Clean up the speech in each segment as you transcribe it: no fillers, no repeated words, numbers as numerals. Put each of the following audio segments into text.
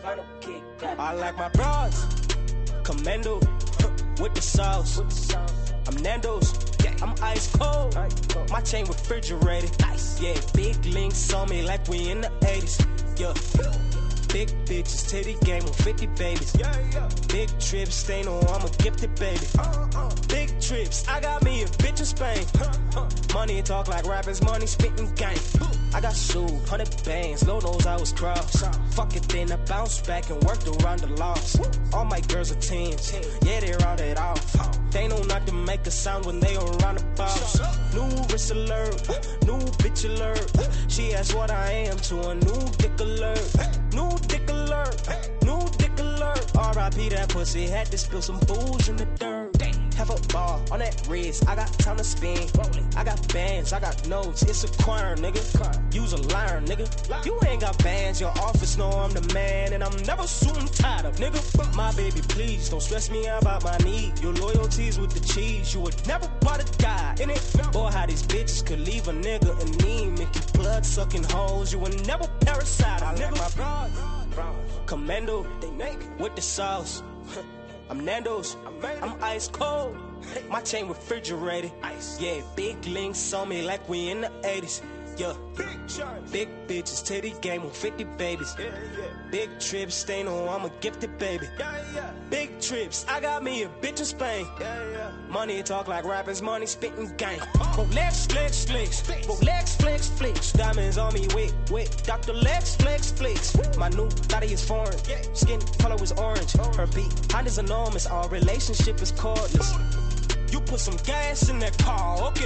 I like my bras, commando, with the sauce. I'm Nando's, I'm ice cold. My chain refrigerated. Yeah, big links on me like we in the 80s. Yeah, big bitches, titty game on 50 babies. Big trips, stay no, I'm a gifted baby. Big trips, I got me a bitch in Spain. Money talk like rappers, money spitting gang. I got sued, 100 bands, Lord knows I was crossed. Fuck it, then I bounced back and worked around the loss. All my girls are 10s, yeah, they rounded off. They know not to make a sound when they around the boss. New wrist alert, new bitch alert. She asked what I am to a new dick alert. New dick alert, new dick alert. R.I.P. that pussy, had to spill some booze in the dirt. Have a bar on that wrist, I got time to spin. I got bands, I got notes, it's a choir, nigga. Use a liar, nigga. You ain't got bands, your office know I'm the man. And I'm never suit and tied up, nigga. My baby, please, don't stress me out about my need. Your loyalties with the cheese, you would never buy a guy in it. Boy, how these bitches could leave a nigga anemic. You blood-sucking hoes, you would never parasite, nigga. My bro, commando, they naked with the sauce. I'm Nando's, I'm ice cold. My chain refrigerated. Yeah, big links on me like we in the 80s. Yeah, big bitches, titty game on 50 babies. Big trips, stay no, I'm a gifted baby. Big trips, I got me a bitch in Spain. Money talk like rappers, money spitting gang. Rolex, flex, flex, Rolex, flex, flex. Diamonds on me, wait, Dr. Lex, flex, flex. My new body is foreign, skin color is orange. Her behind is enormous, our relationship is cordless. You put some gas in that car, okay.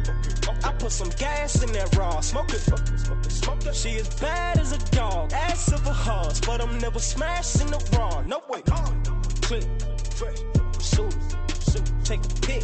I put some gas in that raw, smoke it. She is bad as a dog, ass of a horse, but I'm never smashing the raw, no way. Click, fresh, shoot, take a pic,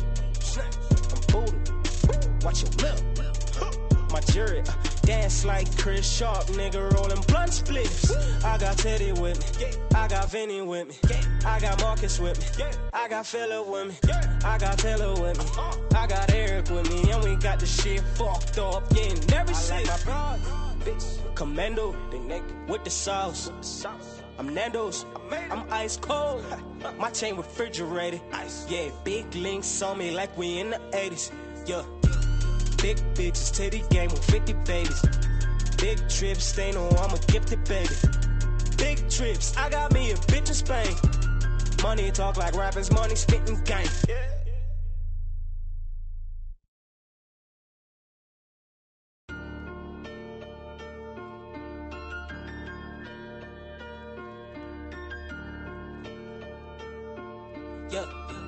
I'm booted, watch your lip. My jury, dance like Chris Sharp, nigga rolling blunt spliffs. I got Teddy with me, I got Vinny with me, I got Marcus with me, I got Phillip with me, I got Taylor with me, I got Eric with me, and we got the shit fucked up, yeah, and every shit. I like my broad, bitch, commando, they naked with the sauce. I'm Nando's, I'm ice cold. My chain refrigerated. Yeah, big links on me like we in the 80s. Yeah. Big bitches, titty game on 50 babies. Big trips, stay no, I'm a gifted baby. Big trips, I got me a bitch in Spain. Money talk like rappers, money spitting gang. Yeah.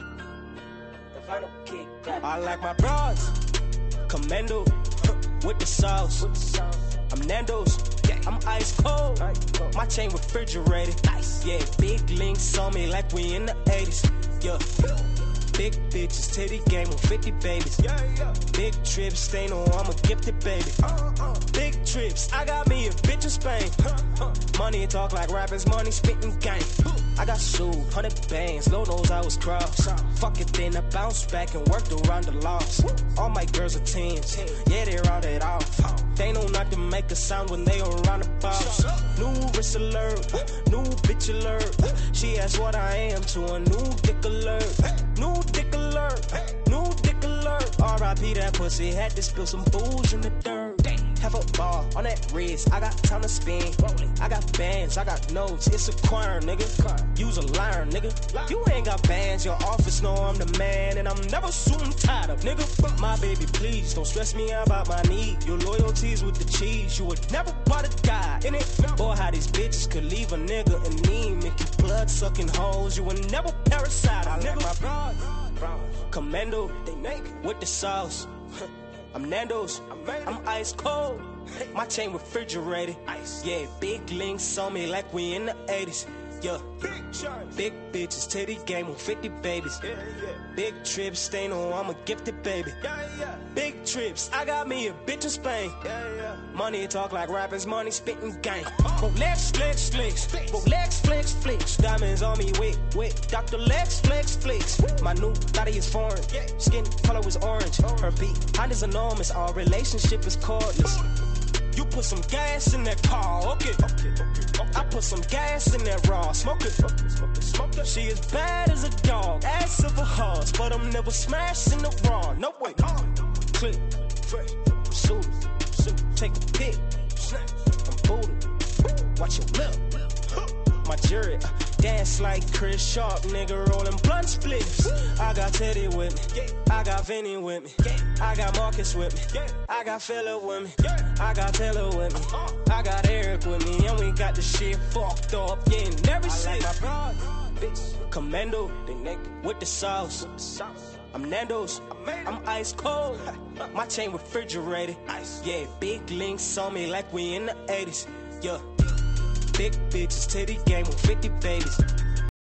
I like my bras, commando, with the sauce. I'm Nando's, I'm ice cold. My chain refrigerated. Yeah, big links on me like we in the 80s. Yeah, big bitches, titty game on 50 babies. Big trips, stay no, I'm a gifted baby. Big trips, I got me a bitch in Spain. Money talk like rappers, money spitting gang. I got sued, 100 bands, Lord knows I was crossed. Fuck it, then I bounced back and worked around the loss. All my girls are 10s, yeah, they rounded off. They know not to make a sound when they around the boss. New wrist alert, new bitch alert. She asked what I am to a new dick alert. New dick alert, new dick alert. R.I.P. that pussy, had to spill some booze in the dirt. Have a bar on that wrist, I got time to spin. I got bands, I got notes, it's a choir, nigga. Use a liar, nigga. You ain't got bands, your office know I'm the man. And I'm never suit and tied up, nigga. My baby, please, don't stress me out about my need. Your loyalties with the cheese, you would never buy a guy in it. Boy, how these bitches could leave a nigga anemic. You blood-sucking hoes, you would never parasite, nigga. My broad, commando, they naked with the sauce. I'm Nando's, I'm ice cold. My chain refrigerated. Yeah, big links on me like we in the 80s. Yeah, big bitches, titty game on 50 babies. Big trips, stay no, I'm a gifted baby. Big trips, I got me a bitch in Spain. Money talk like rappers, money spitting gang. Rolex, flex, flex, Rolex, flex, flex. Diamonds on me, wait, Dr. Lex, flex, flex. My new body is foreign, skin color is orange. Her behind is enormous, our relationship is cordless. You put some gas in that car, okay. I put some gas in that raw, smoke it. She as bad as a dog, ass of a horse, but I'm never smashing the raw. No way. Click, fresh, shoot, take a pic. I'm booted. Watch your lip. My jury dance like Chris Sharp, nigga rolling blunt spliffs. I got Teddy with me, I got Vinny with me, I got Marcus with me, I got Phillip with me, I got Taylor with me, I got Eric with me, and we got the shit fucked up, getting every shit. I like my broad, bitch, commando, they naked with the sauce. I'm Nando's, I'm ice cold. My chain refrigerated. Yeah, big links on me like we in the 80s. Yeah. Big bitches, titty game with 50 babies.